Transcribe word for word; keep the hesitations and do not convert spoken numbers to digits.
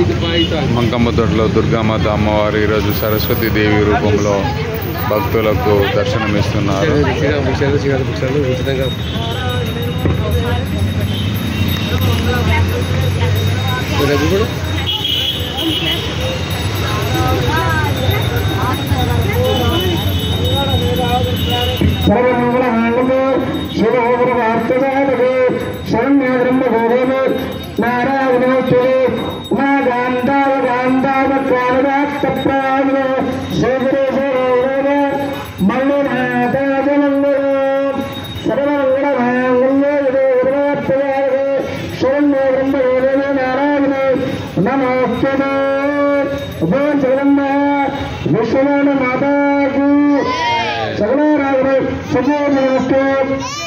మంకమ్మ తోటలో దుర్గామాత అమ్మవారు ఈరోజు సరస్వతి దేవి రూపంలో భక్తులకు దర్శనమిస్తున్నారు. विश्व माता की सगला राग सजो नमस्ते।